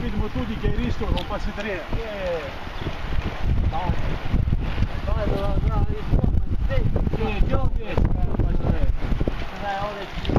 ritmo tutti che rischiano, non passi tre. Dai, dai, dai, dai, dai, dai, dai, dai, dai, dai, dai, dai, dai, dai, dai,